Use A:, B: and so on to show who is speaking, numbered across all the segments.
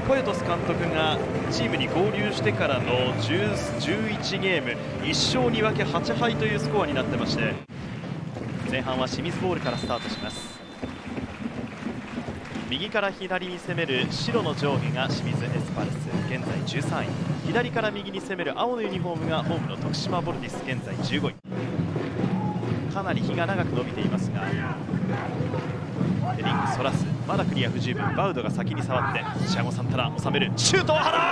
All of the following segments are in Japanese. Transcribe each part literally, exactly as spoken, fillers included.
A: ポエトス監督がチームに合流してからのじゅういちゲームいっ勝に分けはち敗というスコアになってまして、前半は清水ボールからスタートします。右から左に攻める白の上下が清水エスパルス、現在じゅうさんい。左から右に攻める青のユニフォームがホームの徳島ボルティス、現在じゅうごい。かなり日が長く伸びていますが、ヘディングそらす、まだクリア不十分。バウドが先に触ってシアゴ・サンタナ収める、シュートを放る。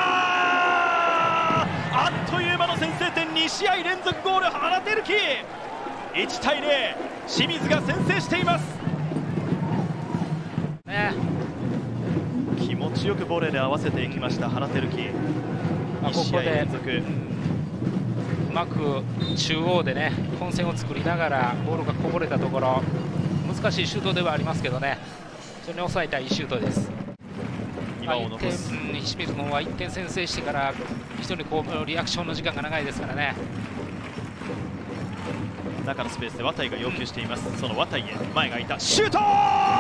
A: あっという間の先制点、に試合連続ゴール原輝樹。いちたいゼロ、清水が先制していますね。気持ちよくボレーで合わせていきました原輝樹。
B: まあ、ここでうまく中央でね混戦を作りながらボールがこぼれたところ、難しいシュートではありますけどね、それに抑えたいいシュートです。まあ、いってん、うん、清水の方はいってん先制してから非常にこうリアクションの時間が長いですからね。
A: 中のスペースで綿井が要求しています。その綿井へ前が空いた、シュート突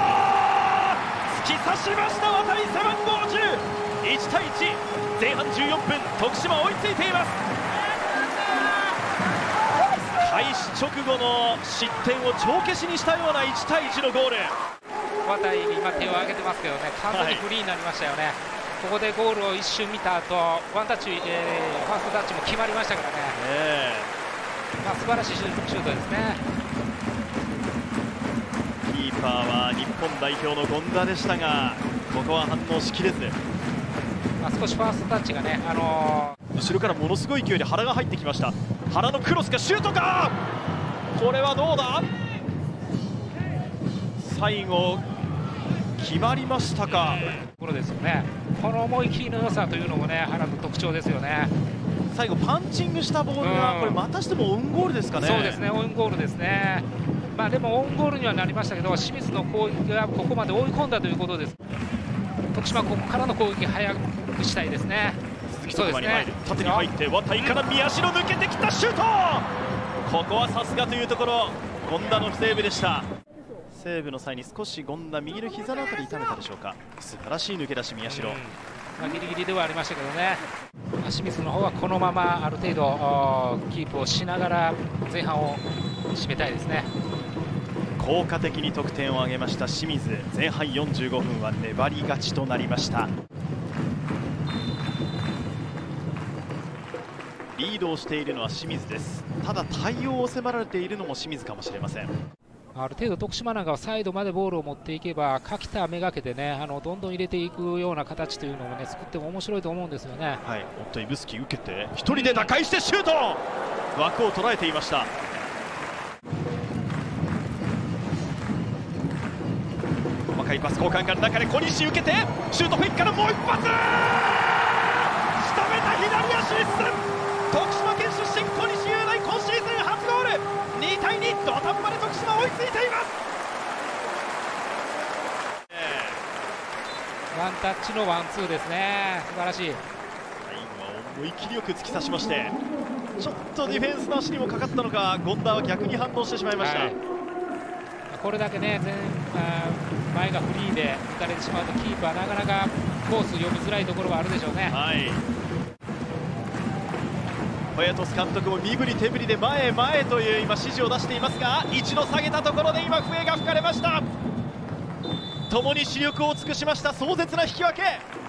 A: き刺しました綿井、背番号じゅう。いちたいいち、前半じゅうよんぷん、徳島追いついています。開始直後の失点を帳消しにしたようないちたいいちのゴール。
B: 綿井今手を挙げてますけどね、完全にフリーになりましたよね、はい、ここでゴールを一瞬見た後ワンタッチ、えー、ファーストタッチも決まりましたからね、えーまあ、素晴らしいシュートですね。
A: キーパーは日本代表の権田でしたが、ここは反応しきれず、
B: まあ、少しファーストタッチがね、あの
A: ー、後ろからものすごい勢いで原が入ってきました。原のクロスかシュートか、これはどうだ、最後決まりましたか。
B: ところですよね。この思い切りの良さというのもね、原の特徴ですよね。
A: 最後パンチングしたボールが、これまたしてもオウンゴールですかね。
B: そうですね、オウンゴールですね。まあでもオウンゴールにはなりましたけど、清水の攻撃がここまで追い込んだということです。徳島ここからの攻撃早くしたいですね。
A: 鈴木徳馬に入る、縦に入って綿井から宮代抜けてきたシュート、ここはさすがというところ、権田のセーブでした。セーブの際に少し権田右の膝のあたり痛めたでしょうか。素晴らしい抜け出し宮代、
B: まあ、ギリギリではありましたけどね。清水の方はこのままある程度キープをしながら前半を締めたいですね。
A: 効果的に得点を挙げました清水、前半よんじゅうごふんは粘り勝ちとなりました。リードをしているのは清水です。ただ対応を迫られているのも清水かもしれません。
B: ある程度徳島なんかはサイドまでボールを持っていけば垣田めがけてね、あのどんどん入れていくような形というのをね作っても面白いと思うんですよね。
A: はい、おっと指宿受けて一人で打開してシュート、枠を捉えていました。細かいパス交換から中で小西受けてシュートフェイクからもう一発、仕留めた左足一閃、徳島県出身小西雄大、今シーズン初ゴール、にたいに、土壇場で徳島追いついています。
B: ワンタッチのワンツーですね、素晴らしい。
A: 最後は思い切りよく突き刺しまして、ちょっとディフェンスの足にもかかったのか、権田は逆に反応してしまいました、はい、
B: これだけね、前前がフリーで打たれてしまうとキーパーなかなかコース読みづらいところはあるでしょうね。
A: はい、ポエトス監督も身振り手振りで前へ前へという今指示を出していますが、一度下げたところで今笛が吹かれました。共に視力を尽くしました壮絶な引き分け。